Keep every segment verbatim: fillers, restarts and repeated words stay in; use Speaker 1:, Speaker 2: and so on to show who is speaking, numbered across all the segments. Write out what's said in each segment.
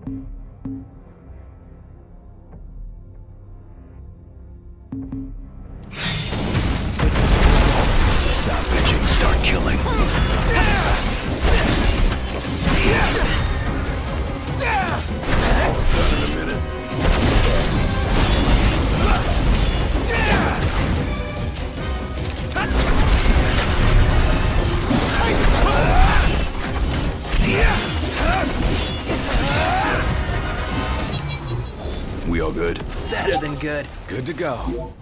Speaker 1: Stop bitching, start killing. Done in a minute. We all good?
Speaker 2: Better than good.
Speaker 1: Good to go.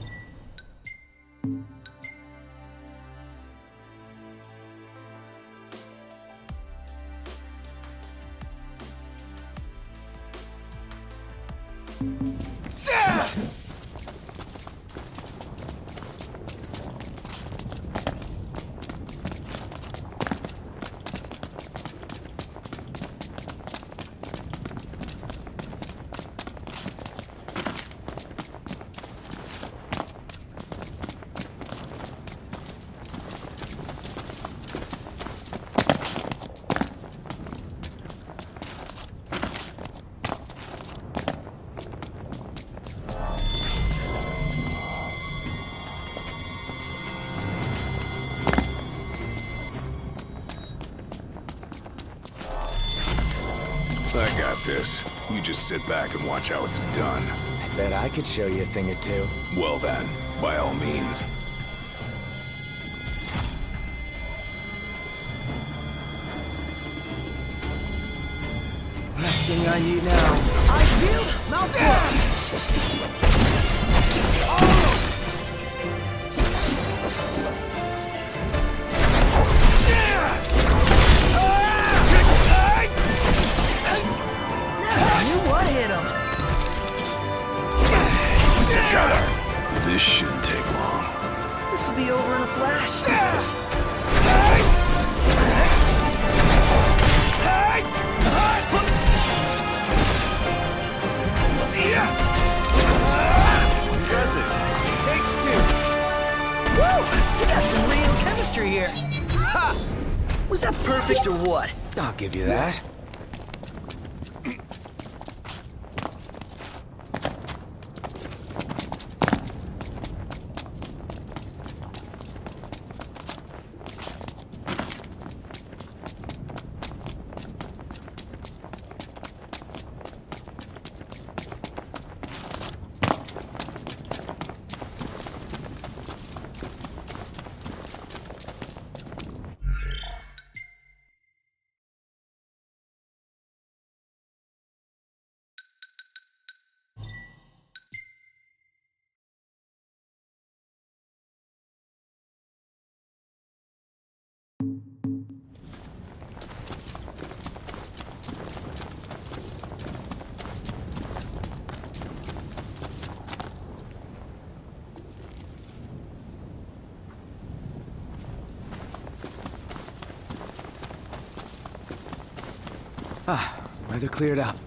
Speaker 1: I got this. You just sit back and watch how it's done.
Speaker 3: I bet I could show you a thing or two.
Speaker 1: Well then, by all means.
Speaker 2: Last thing I need now. Eyes peeled, mouth closed. What hit him?
Speaker 1: Together. This shouldn't take long.
Speaker 2: This will be over in a flash.
Speaker 1: Impressive.
Speaker 2: Takes two. Woo! We got some real chemistry here. Ha! Was that perfect or what?
Speaker 3: I'll give you that. Ah, weather cleared up.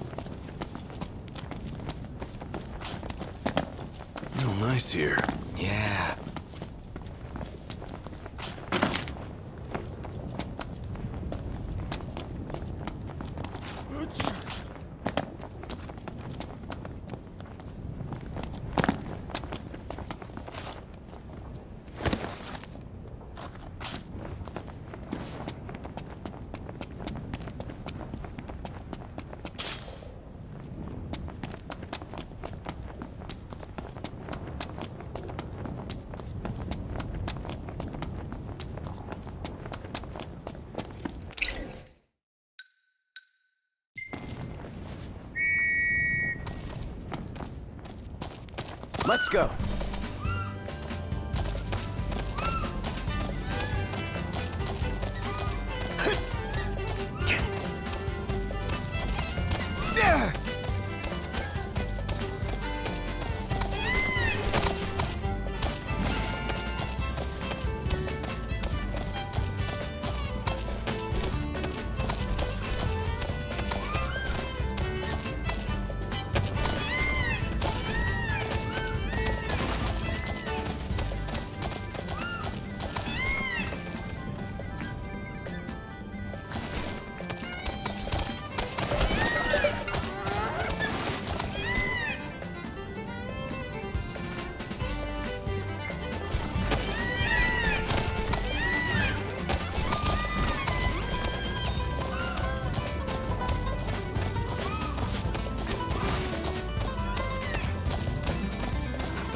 Speaker 1: Real nice here.
Speaker 3: Yeah. Let's go.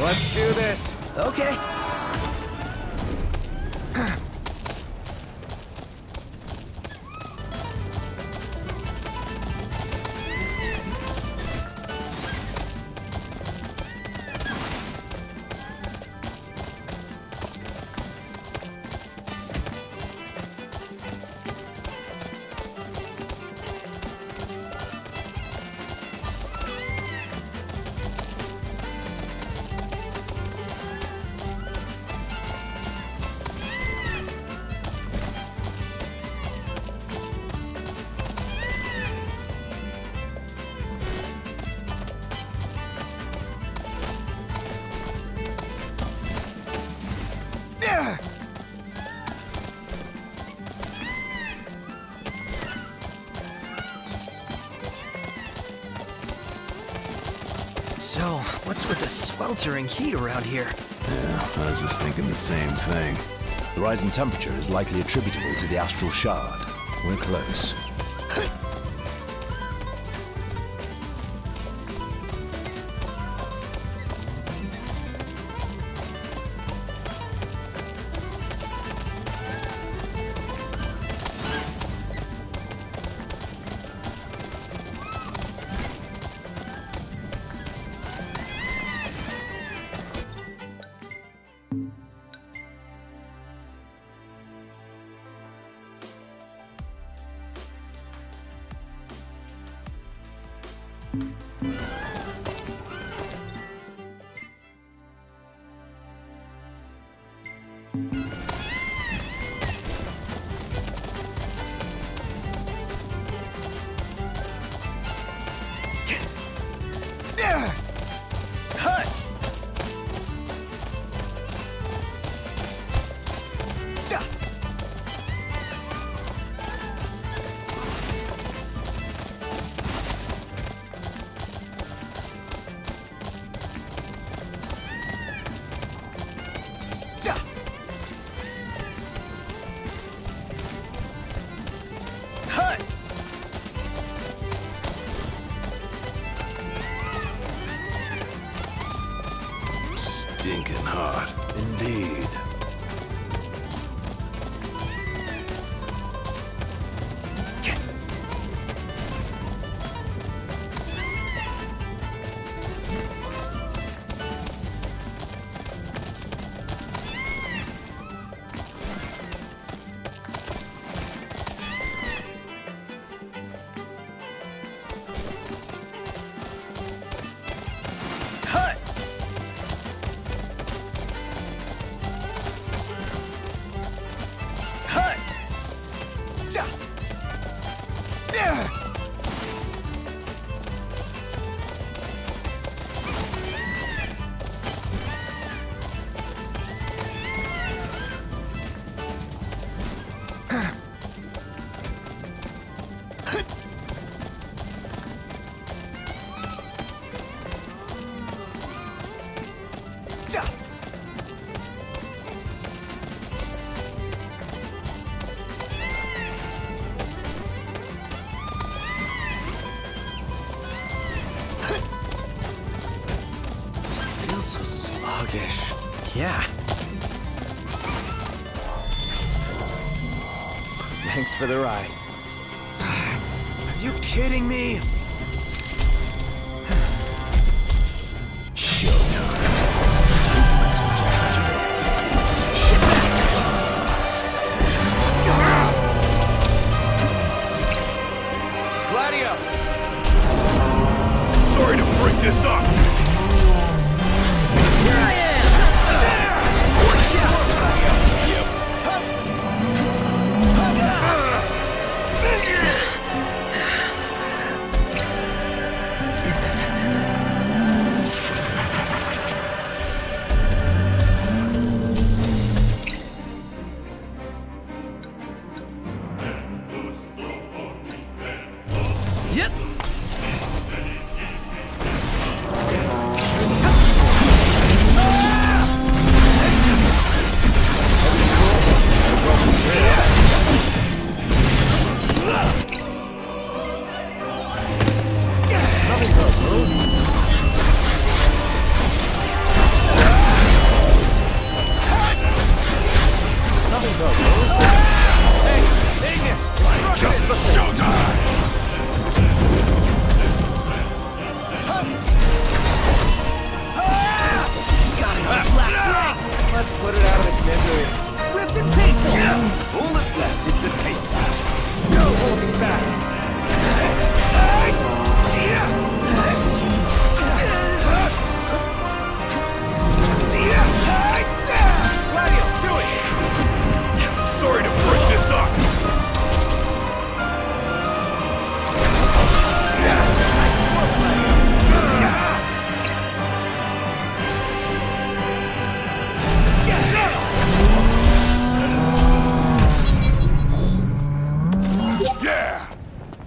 Speaker 3: Let's do this.
Speaker 2: Okay. So, what's with the sweltering heat around here?
Speaker 1: Yeah, I was just thinking the same thing.
Speaker 4: The rise in temperature is likely attributable to the astral shard. We're close.
Speaker 1: Stinking hot. Indeed.
Speaker 3: Feels so sluggish.
Speaker 2: Yeah.
Speaker 3: Thanks for the ride.
Speaker 2: Are you kidding me?
Speaker 3: Gladio!
Speaker 1: Sorry to break this up.
Speaker 2: Here I am! Yep.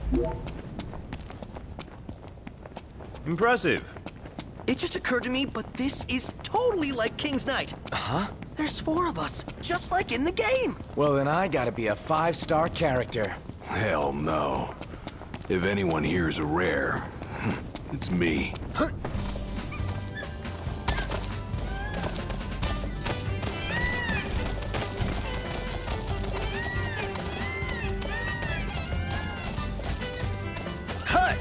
Speaker 4: Impressive.
Speaker 2: It just occurred to me, but this is totally like King's Knight.
Speaker 3: Huh?
Speaker 2: There's four of us, just like in the game.
Speaker 3: Well, then I gotta be a five-star character.
Speaker 1: Hell no. If anyone here's a rare, it's me.
Speaker 2: Huh? Hey!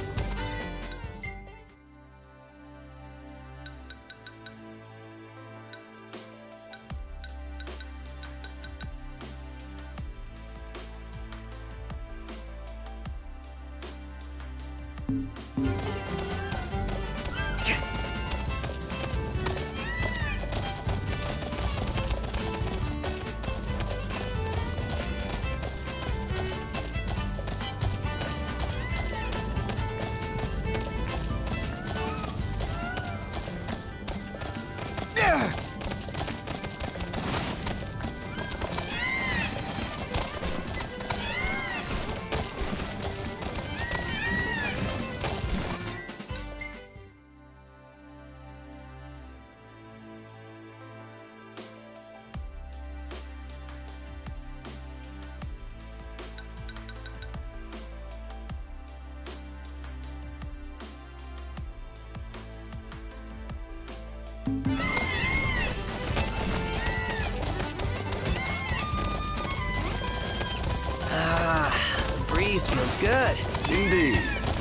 Speaker 2: Ah, the breeze feels good.
Speaker 1: Indeed.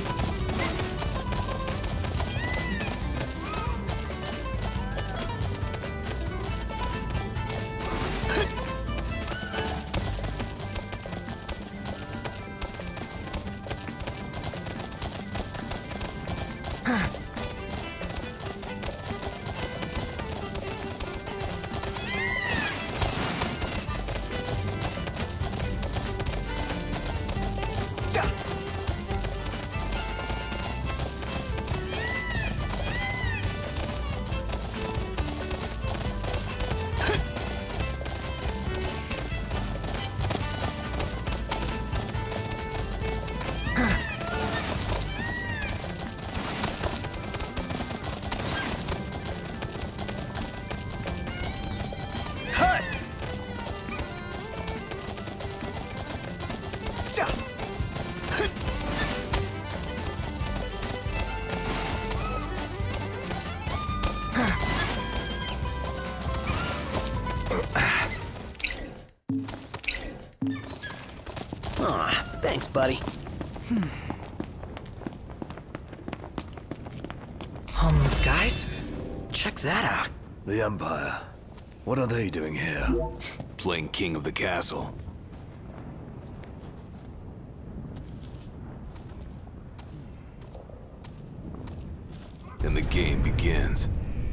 Speaker 2: Aw, thanks, buddy. Hmm. Um, guys, check that out.
Speaker 1: The Empire. What are they doing here? Playing king of the castle. And the game begins.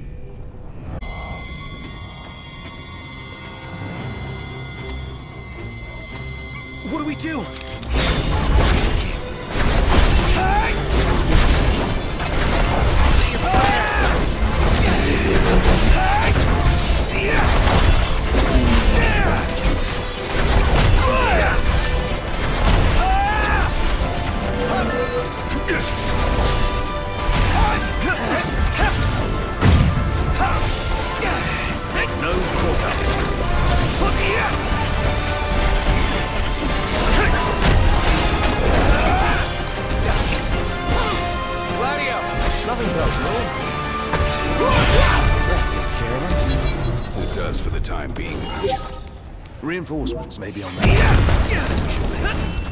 Speaker 2: What do we do?
Speaker 3: That takes care of him.
Speaker 1: It does for the time being.
Speaker 4: Reinforcements may be on that.